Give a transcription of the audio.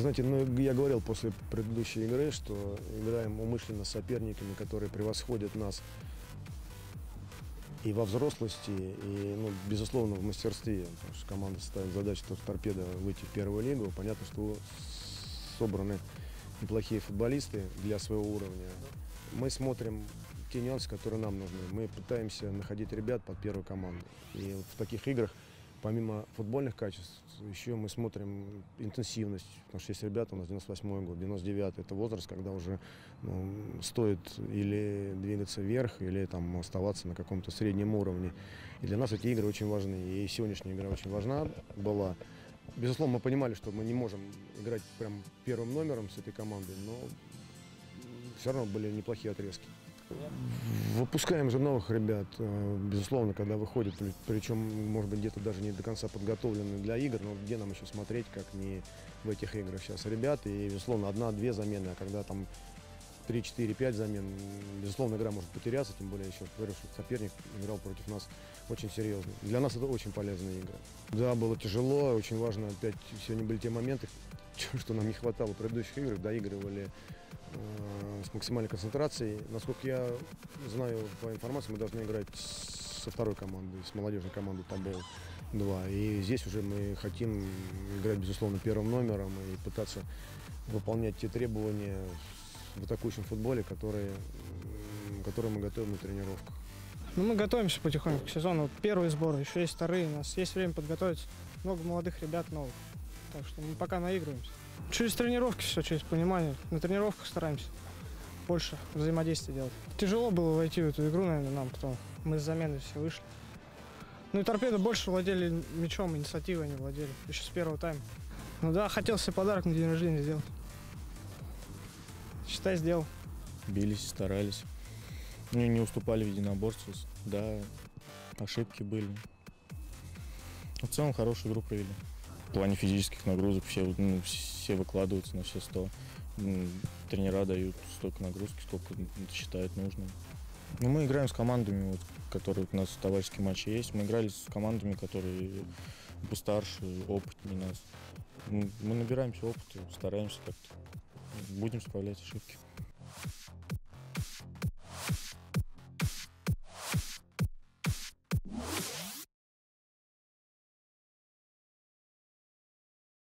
знаете, ну, я говорил после предыдущей игры, что играем умышленно с соперниками, которые превосходят нас и во взрослости, и, ну, безусловно, в мастерстве. Потому что команда ставит задачу «Торпедо» выйти в первую лигу. Понятно, что собраны неплохие футболисты для своего уровня. Мы смотрим те нюансы, которые нам нужны. Мы пытаемся находить ребят под первую команду. И вот в таких играх, помимо футбольных качеств, еще мы смотрим интенсивность. Потому что есть ребята, у нас 98-й год, 99-й. Это возраст, когда уже стоит или двигаться вверх, или там оставаться на каком-то среднем уровне. И для нас эти игры очень важны. И сегодняшняя игра очень важна была. Безусловно, мы понимали, что мы не можем играть прям первым номером с этой командой, но все равно были неплохие отрезки. Выпускаем же новых ребят, безусловно, когда выходят, причем, может быть, где-то даже не до конца подготовлены для игр, но где нам еще смотреть, как не в этих играх сейчас ребят, и, безусловно, 1-2 замены, а когда там 3, 4, 5 замен, безусловно, игра может потеряться, тем более, еще говорю, что соперник играл против нас очень серьезно. Для нас это очень полезная игра. Да, было тяжело, очень важно, опять сегодня были те моменты, что нам не хватало в предыдущих играх, доигрывали с максимальной концентрацией. Насколько я знаю по информации, мы должны играть со второй командой, с молодежной командой Тобол-2. И здесь уже мы хотим играть, безусловно, первым номером и пытаться выполнять те требования в атакующем футболе, которые мы готовим на тренировках. Ну, мы готовимся потихоньку к сезону. Вот первый сбор, еще есть вторые. У нас есть время подготовиться. Много молодых ребят новых. Так что мы пока наигрываемся. Через тренировки все, через понимание. На тренировках стараемся больше взаимодействия делать. Тяжело было войти в эту игру, наверное, нам, потому мы с замены все вышли. Ну и Торпедо больше владели мячом, инициативой они владели. Еще с первого тайма. Ну да, хотел себе подарок на день рождения сделать. Считай, сделал. Бились, старались. Ну, не уступали в единоборстве. Да, ошибки были. В целом хорошую игру провели. В плане физических нагрузок все выкладываются на все 100. Тренера дают столько нагрузки, сколько считают нужным. Ну, мы играем с командами, вот, которые у нас в товарищеские матчи есть. Мы играли с командами, которые постарше, опытнее нас. Мы набираемся опыта, стараемся как-то. Будем исправлять ошибки.